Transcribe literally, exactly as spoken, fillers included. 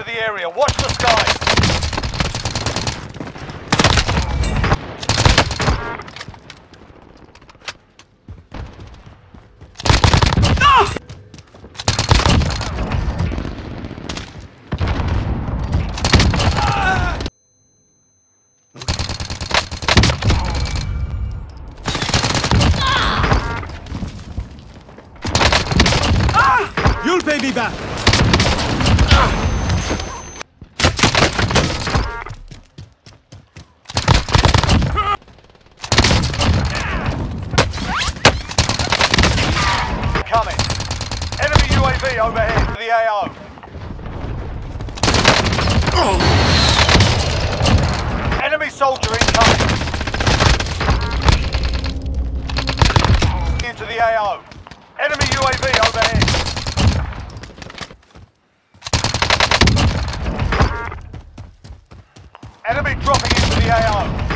the area. Watch the skies. You'll pay me back! Coming. Enemy U A V overhead to the A O. Enemy soldier incoming. Into the A O. Enemy U A V overhead. Enemy dropping into the A O.